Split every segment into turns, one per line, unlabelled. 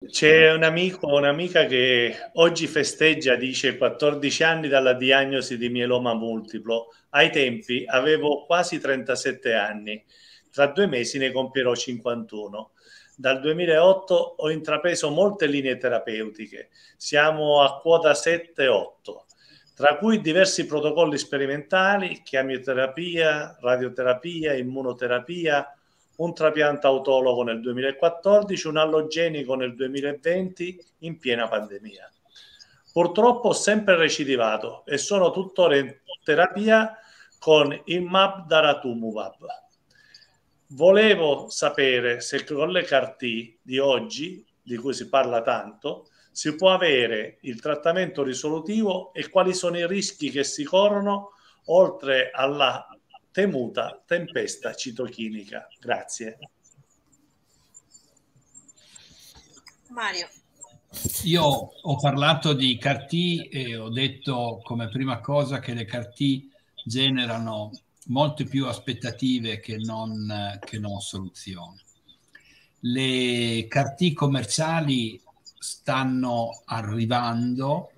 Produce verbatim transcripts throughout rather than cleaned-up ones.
C'è un amico o un'amica che oggi festeggia, dice, quattordici anni dalla diagnosi di mieloma multiplo. Ai tempi avevo quasi trentasette anni, tra due mesi ne compierò cinquantuno. Dal duemilaotto ho intrapreso molte linee terapeutiche, siamo a quota sette otto, tra cui diversi protocolli sperimentali, chemioterapia, radioterapia, immunoterapia, un trapianto autologo nel duemilaquattordici, un allogenico nel duemilaventi in piena pandemia. Purtroppo ho sempre recidivato e sono tuttora in terapia con il Imab Daratumumab. Volevo sapere se con le C A R T di oggi, di cui si parla tanto, si può avere il trattamento risolutivo e quali sono i rischi che si corrono oltre alla temuta tempesta citochinica. Grazie.
Mario.
Io ho parlato di C A R T e ho detto come prima cosa che le C A R T generano molte più aspettative che non, che non soluzioni. Le C A R T commerciali stanno arrivando,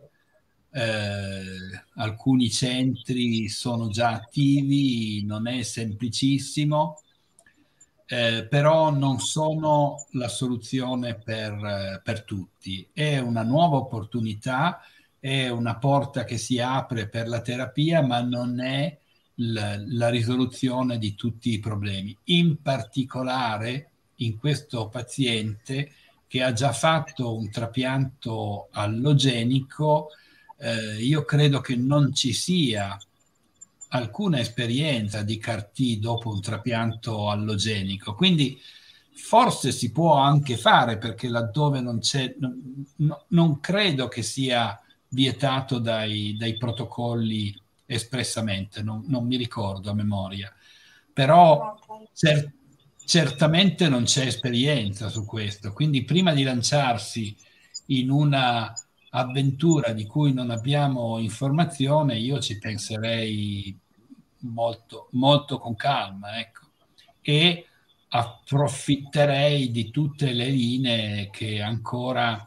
eh, alcuni centri sono già attivi, non è semplicissimo, eh, però non sono la soluzione per, per tutti. È una nuova opportunità, è una porta che si apre per la terapia, ma non è la, la risoluzione di tutti i problemi. In particolare in questo paziente che ha già fatto un trapianto allogenico, eh, io credo che non ci sia alcuna esperienza di C A R T dopo un trapianto allogenico, quindi forse si può anche fare, perché laddove non c'è, no, non credo che sia vietato dai, dai protocolli espressamente, non, non mi ricordo a memoria, però cer certamente non c'è esperienza su questo, quindi prima di lanciarsi in una avventura di cui non abbiamo informazione, io ci penserei molto, molto con calma, ecco, e approfitterei di tutte le linee che ancora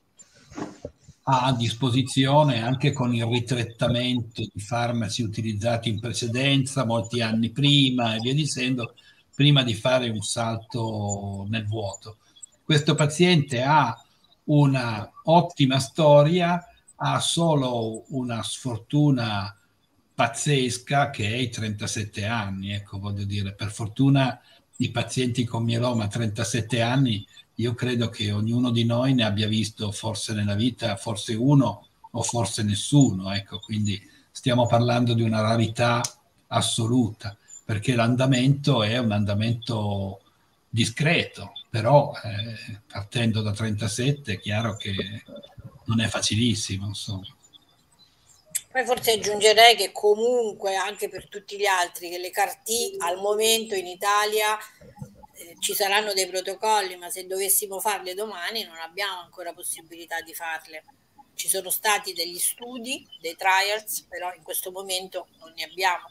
ha a disposizione, anche con il ritrattamento di farmaci utilizzati in precedenza, molti anni prima e via dicendo, prima di fare un salto nel vuoto. Questo paziente ha una ottima storia, ha solo una sfortuna pazzesca che è i trentasette anni, ecco, voglio dire, per fortuna i pazienti con mieloma a trentasette anni, io credo che ognuno di noi ne abbia visto forse nella vita, forse uno o forse nessuno, ecco, quindi stiamo parlando di una rarità assoluta, perché l'andamento è un andamento discreto, però eh, partendo da trentasette è chiaro che non è facilissimo, insomma.
Poi forse aggiungerei che comunque anche per tutti gli altri che le C A R T al momento in Italia eh, ci saranno dei protocolli, ma se dovessimo farle domani non abbiamo ancora possibilità di farle. Ci sono stati degli studi, dei trials, però in questo momento non ne abbiamo.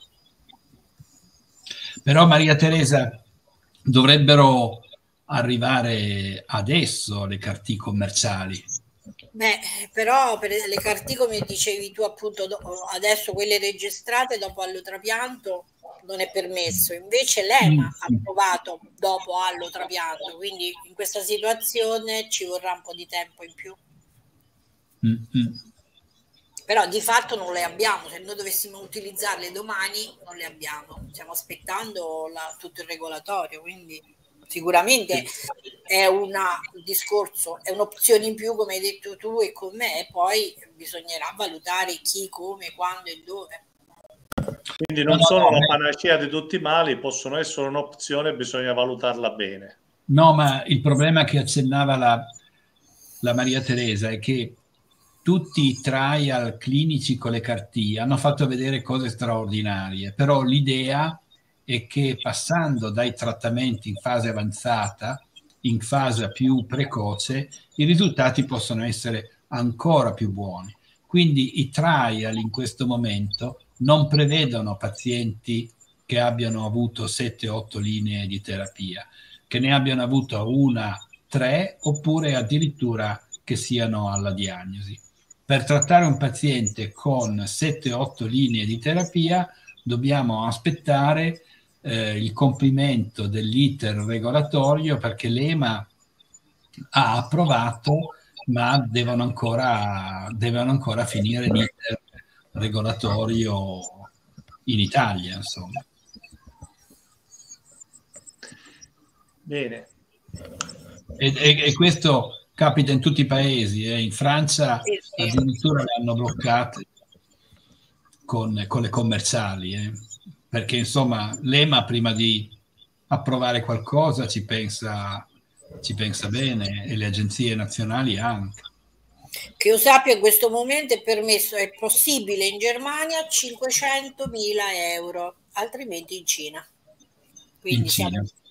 Però Maria Teresa, dovrebbero arrivare adesso le C A R T commerciali.
Beh, però per le C A R T, come dicevi tu appunto, adesso quelle registrate dopo allotrapianto non è permesso, invece l'E M A ha approvato dopo allotrapianto, quindi in questa situazione ci vorrà un po' di tempo in più.
Mm-hmm.
Però di fatto non le abbiamo, se noi dovessimo utilizzarle domani non le abbiamo, stiamo aspettando la, tutto il regolatorio, quindi sicuramente è una, un discorso, è un'opzione in più come hai detto tu e con me, e poi bisognerà valutare chi, come, quando e dove.
Quindi non sono la panacea di tutti i mali, possono essere un'opzione, bisogna valutarla bene.
No, ma il problema che accennava la, la Maria Teresa è che tutti i trial clinici con le C A R T hanno fatto vedere cose straordinarie, però l'idea è che passando dai trattamenti in fase avanzata in fase più precoce, i risultati possono essere ancora più buoni. Quindi i trial in questo momento non prevedono pazienti che abbiano avuto sette otto linee di terapia, che ne abbiano avuto una, tre, oppure addirittura che siano alla diagnosi. Per trattare un paziente con sette otto linee di terapia dobbiamo aspettare eh, il compimento dell'iter regolatorio, perché l'E M A ha approvato, ma devono ancora, devono ancora finire l'iter regolatorio in Italia, insomma.
Bene.
E, e, e questo capita in tutti i paesi, eh. In Francia addirittura le hanno bloccate con, con le commerciali, eh. Perché insomma l'E M A prima di approvare qualcosa ci pensa, ci pensa bene, e le agenzie nazionali anche.
Che io sappia, in questo momento è permesso, è possibile in Germania cinquecentomila euro, altrimenti in Cina. Quindi
in Cina.
Siamo,